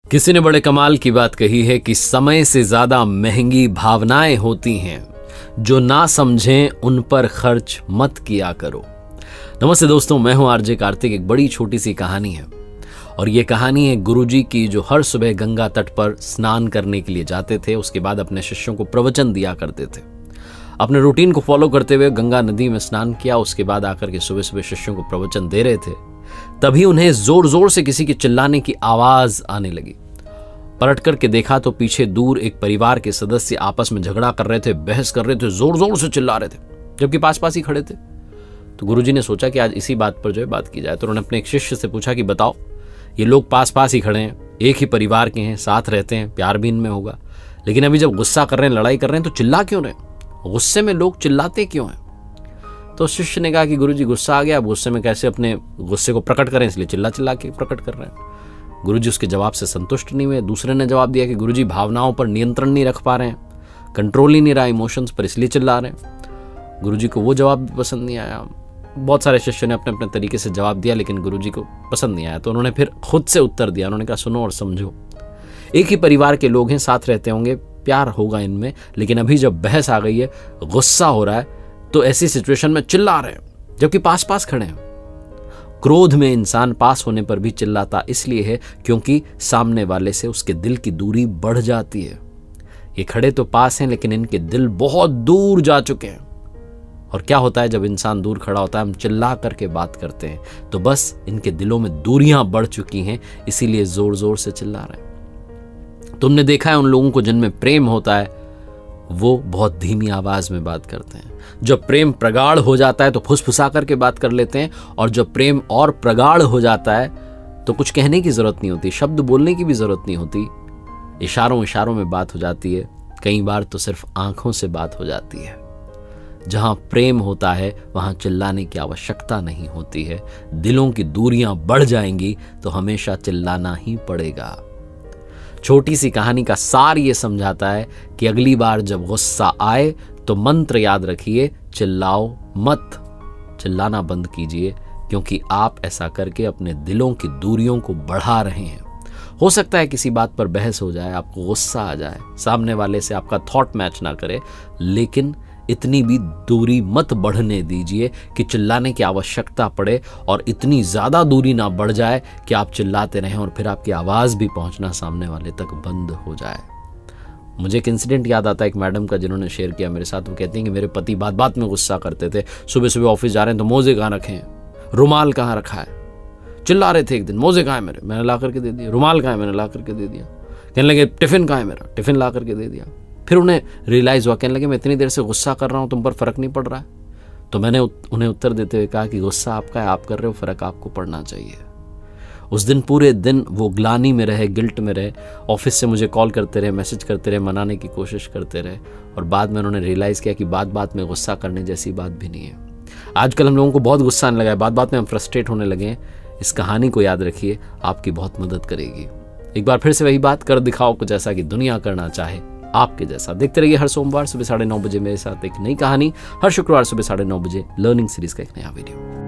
किसी ने बड़े कमाल की बात कही है कि समय से ज्यादा महंगी भावनाएं होती हैं, जो ना समझें उन पर खर्च मत किया करो। नमस्ते दोस्तों, मैं हूं आरजे कार्तिक। एक बड़ी छोटी सी कहानी है और ये कहानी है गुरुजी की, जो हर सुबह गंगा तट पर स्नान करने के लिए जाते थे। उसके बाद अपने शिष्यों को प्रवचन दिया करते थे। अपने रूटीन को फॉलो करते हुए गंगा नदी में स्नान किया। उसके बाद आकर के सुबह सुबह शिष्यों को प्रवचन दे रहे थे। तभी उन्हें जोर जोर से किसी की चिल्लाने की आवाज आने लगी। पलट करके देखा तो पीछे दूर एक परिवार के सदस्य आपस में झगड़ा कर रहे थे, बहस कर रहे थे, जोर जोर से चिल्ला रहे थे, जबकि पास पास ही खड़े थे। तो गुरुजी ने सोचा कि आज इसी बात पर जो है बात की जाए। तो उन्होंने अपने एक शिष्य से पूछा कि बताओ, ये लोग पास पास ही खड़े हैं, एक ही परिवार के हैं, साथ रहते हैं, प्यार भी इनमें होगा, लेकिन अभी जब गुस्सा कर रहे हैं, लड़ाई कर रहे हैं, तो चिल्ला क्यों रहे? गुस्से में लोग चिल्लाते क्यों हैं? तो शिष्य ने कहा कि गुरुजी गुस्सा आ गया, अब गुस्से में कैसे अपने गुस्से को प्रकट करें, इसलिए चिल्ला चिल्ला के प्रकट कर रहे हैं। गुरुजी उसके जवाब से संतुष्ट नहीं हुए। दूसरे ने जवाब दिया कि गुरुजी भावनाओं पर नियंत्रण नहीं रख पा रहे हैं, कंट्रोल ही नहीं रहा इमोशंस पर, इसलिए चिल्ला रहे हैं। गुरुजी को वो जवाब भी पसंद नहीं आया। बहुत सारे शिष्यों ने अपने अपने तरीके से जवाब दिया, लेकिन गुरुजी को पसंद नहीं आया। तो उन्होंने फिर खुद से उत्तर दिया। उन्होंने कहा, सुनो और समझो, एक ही परिवार के लोग हैं, साथ रहते होंगे, प्यार होगा इनमें, लेकिन अभी जब बहस आ गई है, गुस्सा हो रहा है, तो ऐसी सिचुएशन में चिल्ला रहे हैं, जबकि पास पास खड़े हैं। क्रोध में इंसान पास होने पर भी चिल्लाता इसलिए है क्योंकि सामने वाले से उसके दिल की दूरी बढ़ जाती है। ये खड़े तो पास हैं, लेकिन इनके दिल बहुत दूर जा चुके हैं। और क्या होता है, जब इंसान दूर खड़ा होता है, हम चिल्ला करके बात करते हैं, तो बस इनके दिलों में दूरियां बढ़ चुकी हैं, इसीलिए जोर जोर से चिल्ला रहे हैं। तुमने देखा है उन लोगों को जिनमें प्रेम होता है, वो बहुत धीमी आवाज में बात करते हैं। जब प्रेम प्रगाढ़ हो जाता है तो फुसफुसा करके बात कर लेते हैं, और जब प्रेम और प्रगाढ़ हो जाता है तो कुछ कहने की जरूरत नहीं होती, शब्द बोलने की भी जरूरत नहीं होती, इशारों इशारों में बात हो जाती है। कई बार तो सिर्फ आंखों से बात हो जाती है। जहां प्रेम होता है वहां चिल्लाने की आवश्यकता नहीं होती है। दिलों की दूरियां बढ़ जाएंगी तो हमेशा चिल्लाना ही पड़ेगा। छोटी सी कहानी का सार ये समझाता है कि अगली बार जब गुस्सा आए तो मंत्र याद रखिए, चिल्लाओ मत, चिल्लाना बंद कीजिए, क्योंकि आप ऐसा करके अपने दिलों की दूरियों को बढ़ा रहे हैं। हो सकता है किसी बात पर बहस हो जाए, आपको गुस्सा आ जाए, सामने वाले से आपका थॉट मैच ना करे, लेकिन इतनी भी दूरी मत बढ़ने दीजिए कि चिल्लाने की आवश्यकता पड़े, और इतनी ज़्यादा दूरी ना बढ़ जाए कि आप चिल्लाते रहें और फिर आपकी आवाज़ भी पहुंचना सामने वाले तक बंद हो जाए। मुझे एक इंसिडेंट याद आता है एक मैडम का, जिन्होंने शेयर किया मेरे साथ। वो कहती हैं कि मेरे पति बात बात में गुस्सा करते थे। सुबह सुबह ऑफिस जा रहे हैं तो मोजे कहाँ रखे हैं, रुमाल कहाँ रखा है, चिल्ला रहे थे। एक दिन, मोजे कहाँ है मेरे, मैंने ला करके दे दिया। रुमाल कहाँ है, मैंने ला करके दे दिया। कहने लगे टिफिन कहाँ है मेरा, टिफिन ला करके दे दिया। फिर उन्हें रियलाइज हुआ, कहने लगे मैं इतनी देर से गुस्सा कर रहा हूँ, तुम पर फर्क नहीं पड़ रहा है। तो मैंने उन्हें उत्तर देते हुए कहा कि गुस्सा आपका है, आप कर रहे हो, फर्क आपको पड़ना चाहिए। उस दिन पूरे दिन वो ग्लानि में रहे, गिल्ट में रहे, ऑफिस से मुझे कॉल करते रहे, मैसेज करते रहे, मनाने की कोशिश करते रहे, और बाद में उन्होंने रियलाइज किया कि बात बात में गुस्सा करने जैसी बात भी नहीं है। आजकल हम लोगों को बहुत गुस्सा आने लगा है, बात बात में हम फ्रस्ट्रेट होने लगे हैं। इस कहानी को याद रखिए, आपकी बहुत मदद करेगी। एक बार फिर से वही बात कर दिखाओ कुछ ऐसा कि दुनिया करना चाहे आपके जैसा। देखते रहिए हर सोमवार सुबह 9:30 बजे मेरे साथ एक नई कहानी, हर शुक्रवार सुबह 9:30 बजे लर्निंग सीरीज का एक नया वीडियो।